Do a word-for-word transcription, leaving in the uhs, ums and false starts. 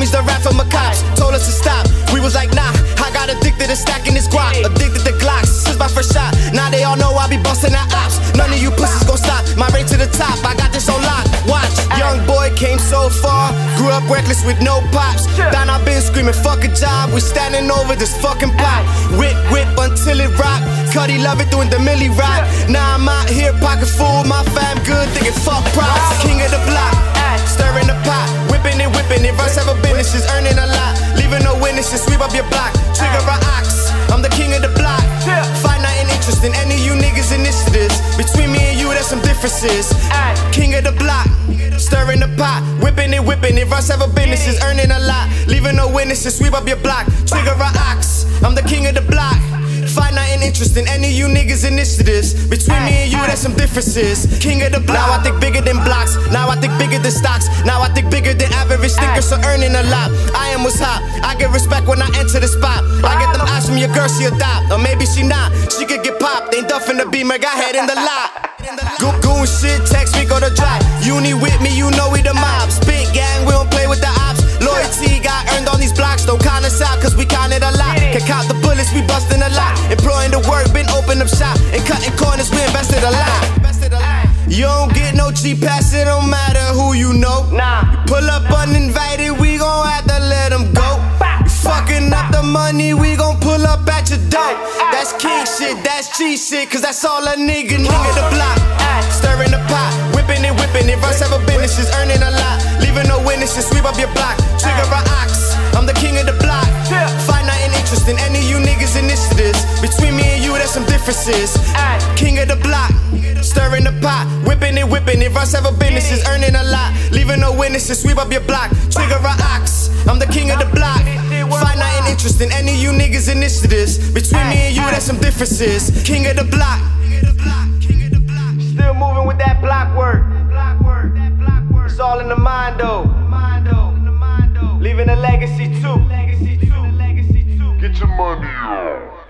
homies that rap from my cops told us to stop. We was like, nah, I got addicted to stacking this guap, addicted to Glocks since my first shot. Now they all know I be busting out ops. None of you pussies gon' stop my race to the top. I got this on lock. Watch, young boy came so far, grew up reckless with no pops. Down I been screaming, fuck a job. We standing over this fucking pot. Whip, whip until it rock. Cuddy love it doing the milli rock. Now I'm out here pocket full, my fam good, thinking fuck props. King of the block, stirring the pot, whipping it, whipping it. Verse ever businesses, earning a lot, leaving no witnesses. Sweep up your block, trigger a ox. I'm the king of the block. Find nothing interesting, any of you niggas initiatives. Between me and you, there's some differences. King of the block, stirring the pot, whipping it, whipping it. Verse ever businesses, earning a lot, leaving no witnesses. Sweep up your block, trigger a ox. I'm the king of the block. Find nothing interesting, any of you niggas initiatives. Between me and you, there's some differences. King of the block. Now I think bigger than blocks. Now I think bigger than stocks. Now I think bigger than average thinkers, so earning a lot. I am what's hot. I get respect when I enter the spot. I get them eyes from your girl, she adopt. Or maybe she not. She could get popped. Ain't duffing the beamer, got head in the lot. Go goon shit, text me, go to drop. Uni with me, you know we the mob. Spit gang, we don't play with the ops. Loyalty got earned on these blocks. Don't count us out, cause we counted a lot. Can count the bullets, we bustin' a lot. Employing the work, been open up shop. And cutting corners, we invested a lot. You don't get no cheap pass, it don't matter who you know. You pull up uninvited, we gon' have to let them go. You fucking up the money, we gon' pull up at your door. That's king shit, that's cheat shit, cause that's all a nigga need. King of the block, stirring the pot, whipping it, whipping it. Verse ever businesses, earning a lot, leaving no witnesses. Sweep up your block, trigger a ox. I'm the king of the block. Find nothing interesting, any of you niggas initiatives. Between me and you, there's some differences. King of the block, stirring the pot, whipping it, whipping it. Verse ever businesses, earning a lot, leaving no witnesses. Sweep up your block, trigger a ox. I'm the king of the block. Find nothing interesting, any of you niggas initiatives. Between me and you, there's some differences. King of the block. Still moving with that block work. It's all in the mind though. Leaving a legacy too. Get your money on.